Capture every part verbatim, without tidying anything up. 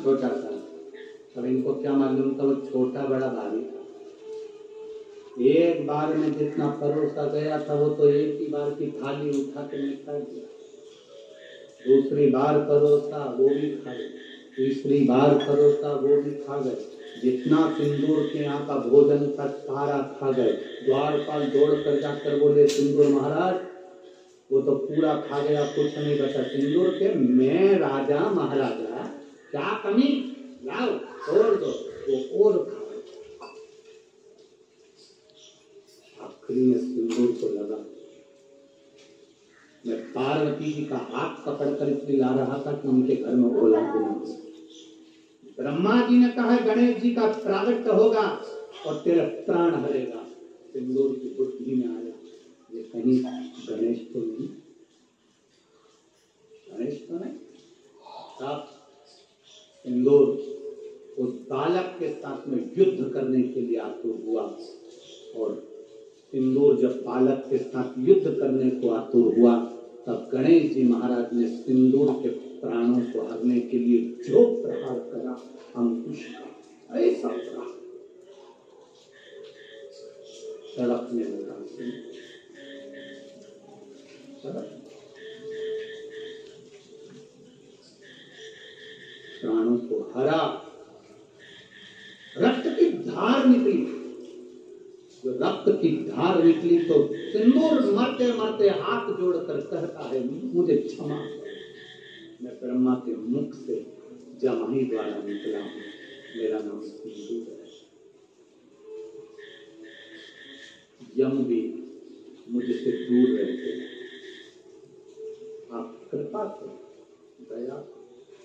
छोटा सा। अब इनको क्या मालूम था वो छोटा बड़ा भारी था। एक बार में जितना परोसा गया था वो तो एक ही बार की थाली उठा के निपटा दिया। दूसरी बार परोसा वो भी खा गए, तीसरी बार परोसा वो भी खा गए। जितना सिंदूर के यहाँ का भोजन था सारा खा गए। द्वारपाल दौड़ कर जाकर बोले सिंदूर महाराज वो तो पूरा खा गया, कुछ नहीं बचा सिंदूर के। मैं राजा महाराजा क्या कमी, लाओ और दो। वो और खा गया। आखिरी में सिंदूर को लगा मैं पार्वती जी का हाथ पकड़कर इसलिए ला रहा था कि उनके घर में ओला देना। ब्रह्मा जी ने कहा गणेश जी का प्रागट्य होगा और तेरा प्राण हरेगा। सिंदूर की बुद्धि में आया ये कहीं गणेश तो नहीं, गणेश तो नहीं। तब सिंदूर उस बालक के साथ में युद्ध करने के लिए आतुर हुआ और सिंदूर जब बालक के साथ युद्ध करने को आतुर हुआ तब गणेश जी महाराज ने सिंदूर के प्राणों को हरने के लिए जो प्रहार करा अंकुश का ऐसा प्रहार तड़पने लगा। प्राणों को हरा, रक्त की धार निकली। जो रक्त की धार निकली तो सिंदूर मरते मरते हाथ जोड़कर कहता है मुझे क्षमा, मैं ब्रह्मा के मुख से जमाई द्वारा निकला हूं, मेरा नाम सिंदूर है। यम भी मुझसे दूर रहते, आप कृपा करो, दया करो।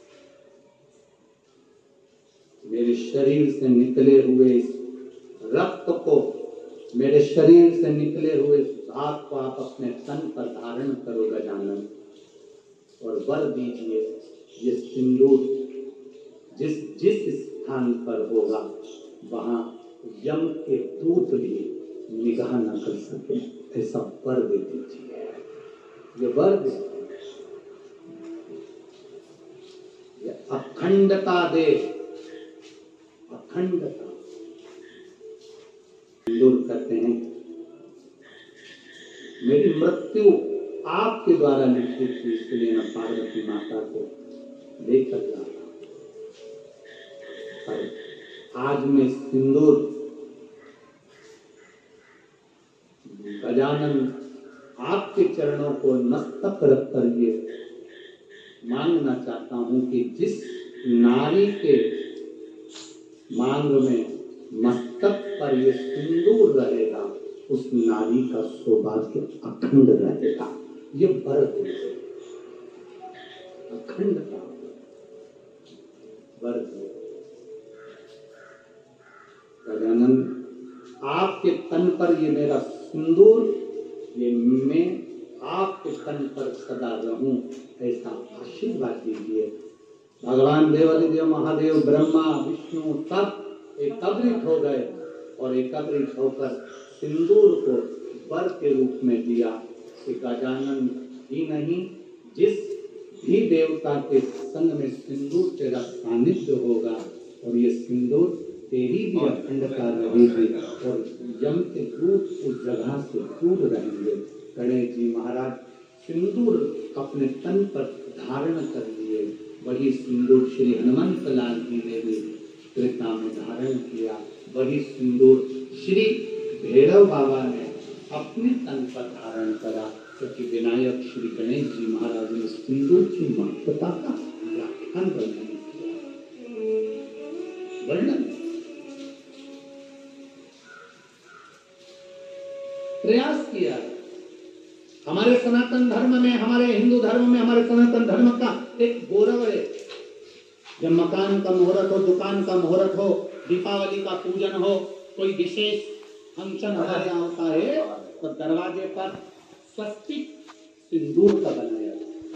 मेरे शरीर से निकले हुए इस रक्त को, मेरे शरीर से निकले हुए भाग को आप अपने तन पर धारण करो गजानन, और वर दीजिए ये सिंदूर जिस जिस स्थान पर होगा वहां यम के दूत भी निगाह न कर सके, ऐसा वर दे दीजिए। ये वर दे, ये अखंडता दे, अखंडता दूर करते हैं। मेरी मृत्यु आपके द्वारा लिखी थी, इसलिए मैं पार्वती माता को लेकर जा रहा हूं। पर आज मैं सिंदूर गजानन आपके चरणों को मस्तक रखकर ये मांगना चाहता हूं कि जिस नारी के मांग में मस्तक पर ये सिंदूर रहेगा उस नारी का सौभाग्य अखंड रहेगा। ये वर दीजिए, अखंड का वर दीजिए। गजानन आपके तन पर ये मेरा सिंदूर, ये मैं आपके तन पर सदा रहूं, ऐसा आशीर्वाद दीजिए। भगवान देवादिदेव महादेव ब्रह्मा विष्णु सब एकत्रित हो गए और एकत्रित होकर सिंदूर को वर के रूप में दिया कि गजानन ही नहीं, जिस भी देवता के संग में सिंदूर तेरा सानिध्य होगा और ये सिंदूर तेरी भी अखंडता रहेगी और यम के दूत उस जगह से दूर रहेंगे। गणेश जी महाराज सिंदूर अपने तन पर धारण कर लिए, वही सिंदूर श्री हनुमंत लाल जी ने भी त्रेता में धारण किया, वही सिंदूर श्री भैरव बाबा ने अपने तन पर धारण करा, क्योंकि विनायक श्री गणेश जी महाराज ने सिंदूर की महत्ता का व्याख्यान वर्णन किया, वर्णन प्रयास किया। हमारे सनातन धर्म में, हमारे हिंदू धर्म में, हमारे सनातन धर्म का एक गौरव है। जब मकान का मुहूर्त हो, दुकान का मुहूर्त हो, दीपावली का पूजन हो, कोई विशेष फंक्शन हमारे यहाँ होता है तो दरवाजे पर स्वस्तिक सिंदूर का बनाया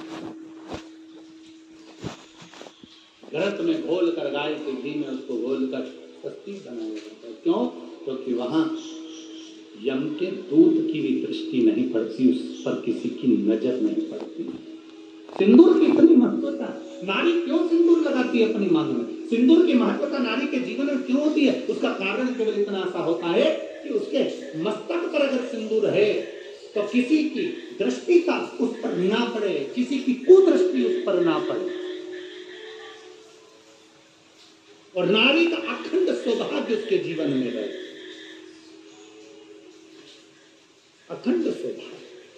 घृत में घोल कर, गाय के घी में उसको घोल कर स्वस्तिक बनाया जाता है। क्यों? क्योंकि वहां यम के दूत की भी दृष्टि नहीं पड़ती, उस पर किसी की नजर नहीं पड़ती। सिंदूर की इतनी महत्वता, नारी क्यों सिंदूर लगाती है अपनी मांग में? सिंदूर की महत्वता नारी के जीवन में क्यों होती है? उसका कारण केवल इतना सा होता है कि उसके मस्तक पर अगर सिंदूर है तो किसी की दृष्टि का उस पर ना पड़े, किसी की कुदृष्टि उस पर ना पड़े, और नारी का अखंड सौभाग्य उसके जीवन में रहे, अखंड सौभाग्य।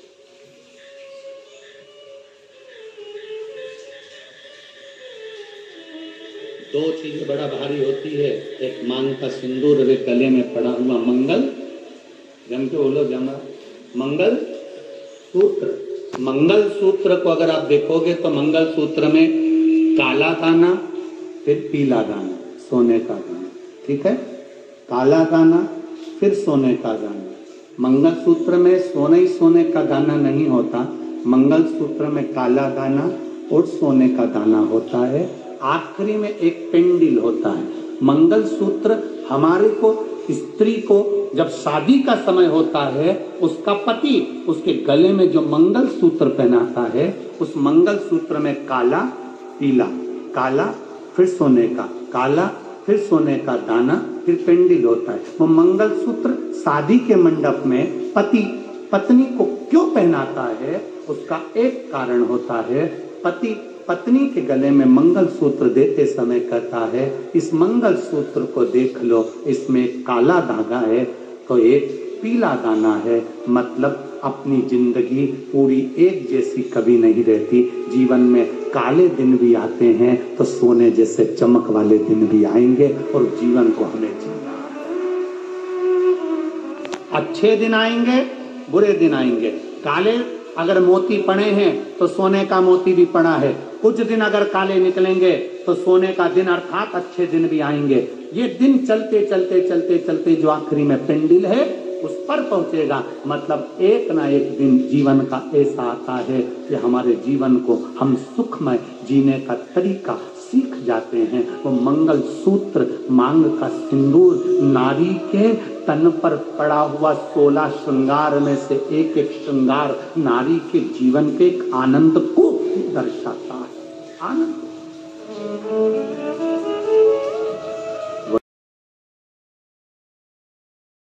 दो चीजें बड़ा भारी होती है, एक मांग का सिंदूर और एक गले में पड़ा हुआ मंगल, जम के बोलो जमा, मंगल सूत्र। मंगल सूत्र को अगर आप देखोगे तो मंगल सूत्र में काला दाना, फिर पीला दाना, सोने का दाना, ठीक है, काला दाना फिर सोने का दाना। मंगल सूत्र में सोने ही सोने का दाना नहीं होता, मंगल सूत्र में काला दाना और सोने का दाना होता है, आखिरी में एक पेंडिल होता है। मंगल सूत्र हमारे को, स्त्री को जब शादी का समय होता है, उसका पति उसके गले में जो मंगल सूत्र पहनाता है, उस मंगल सूत्र में काला पीला, काला फिर सोने का, काला फिर सोने का दाना, फिर पेंडिल होता है। वो मंगल सूत्र शादी के मंडप में पति पत्नी को क्यों पहनाता है, उसका एक कारण होता है, पति पत्नी के गले में मंगल सूत्र देते समय कहता है, इस मंगल सूत्र को देख लो, इसमें काला धागा है तो एक पीला दाना है, मतलब अपनी जिंदगी पूरी एक जैसी कभी नहीं रहती, जीवन में काले दिन भी आते हैं तो सोने जैसे चमक वाले दिन भी आएंगे, और जीवन को हमें जीना, अच्छे दिन आएंगे बुरे दिन आएंगे, काले अगर मोती पड़े हैं तो सोने का मोती भी पड़ा है, कुछ दिन अगर काले निकलेंगे तो सोने का दिन अर्थात अच्छे दिन भी आएंगे। ये दिन चलते चलते चलते चलते जो आखिरी में पेंडिल है उस पर पहुंचेगा, मतलब एक ना एक दिन जीवन का ऐसा आता है कि हमारे जीवन को हम सुखमय जीने का तरीका सीख जाते हैं। वो मंगल सूत्र, मांग का सिंदूर, नारी के तन पर पड़ा हुआ सोलह श्रृंगार में से एक एक श्रृंगार नारी के जीवन के एक आनंद को दर्शाता है। आनंद